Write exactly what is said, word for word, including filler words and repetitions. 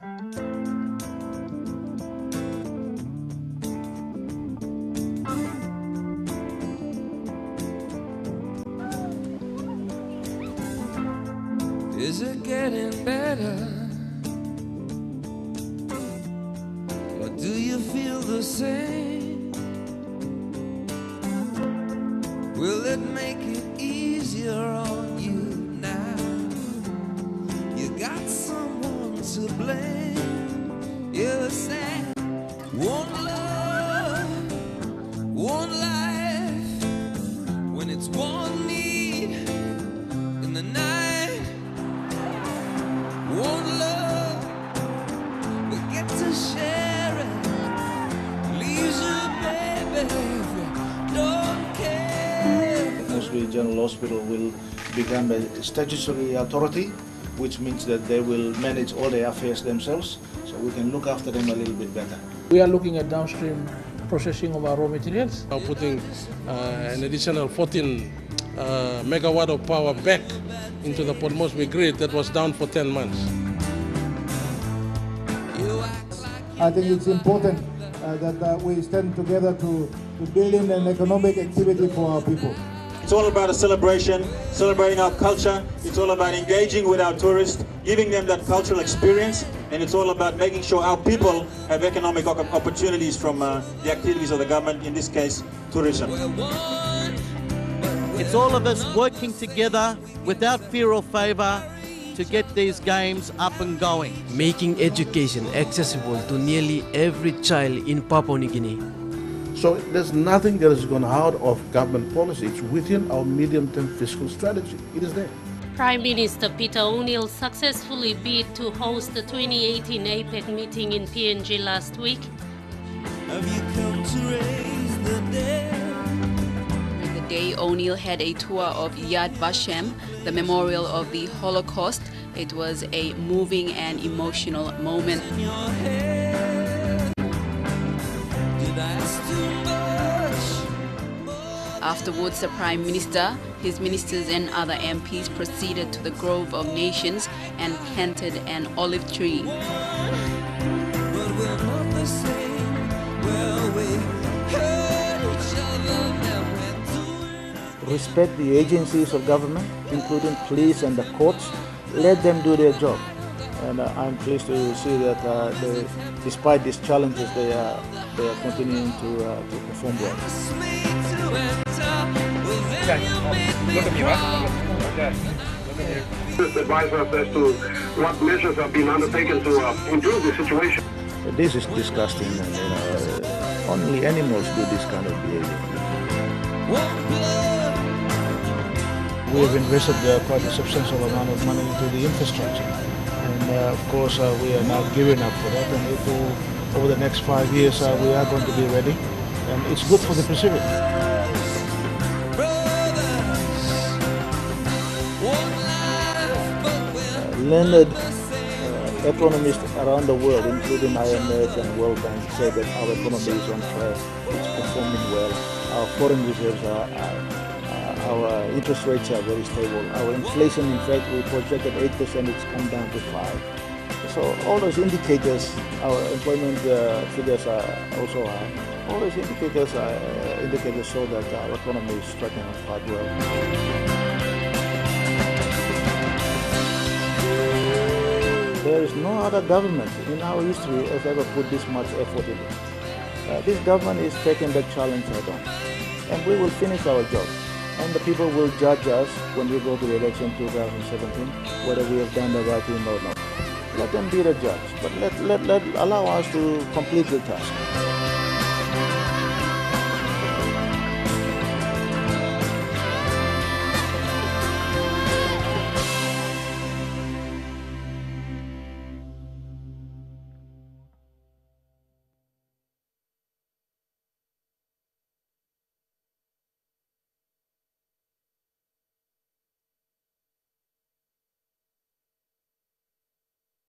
Is it getting better? Or do you feel the same? Will it make it easier on you now? You got someone to blame. You say, one love, one life, when it's one need in the night. One love, we get to share it. Leaves you, baby, if you don't care. Mostly General Hospital will become a statutory authority, which means that they will manage all their affairs themselves, so we can look after them a little bit better. We are looking at downstream processing of our raw materials. We're putting uh, an additional fourteen uh, megawatt of power back into the Port Moresby grid that was down for ten months. I think it's important uh, that uh, we stand together to, to build in an economic activity for our people. It's all about a celebration, celebrating our culture. It's all about engaging with our tourists, giving them that cultural experience, and it's all about making sure our people have economic opportunities from uh, the activities of the government, in this case, tourism. It's all of us working together without fear or favour to get these games up and going. Making education accessible to nearly every child in Papua New Guinea. So there's nothing that is gone out of government policy. It's within our medium-term fiscal strategy. It is there. Prime Minister Peter O'Neill successfully bid to host the twenty eighteen APEC meeting in P N G last week. Have you come to raise the dead? The day O'Neill had a tour of Yad Vashem, the memorial of the Holocaust. It was a moving and emotional moment. Afterwards, the Prime Minister, his ministers and other M Ps proceeded to the Grove of Nations and planted an olive tree. Respect the agencies of government, including police and the courts. Let them do their job. And uh, I'm pleased to see that uh, they, despite these challenges, they are, they are continuing to, uh, to perform well. Just advise us as to what measures have been undertaken to uh, improve the situation. This is disgusting, and you know, uh, only animals do this kind of behavior. We have invested uh, quite a substantial amount of money into the infrastructure, and uh, of course uh, we are now gearing up for that, and it will, over the next five years uh, we are going to be ready, and it's good for the Pacific. Uh, learned uh, economists around the world, including I M F and World Bank, say that our economy is on track, it's performing well, our foreign reserves are, are our interest rates are very stable. Our inflation, in fact, we projected eight percent, it's come down to five. So all those indicators, our employment uh, figures are also high. All those indicators, are, uh, indicators show that our economy is tracking quite well. There is no other government in our history has ever put this much effort in it. Uh, this government is taking the challenge head on, and we will finish our job. And the people will judge us when we go to the election two thousand seventeen, whether we have done the right thing or not. Let them be the judge, but let, let, let allow us to complete the task.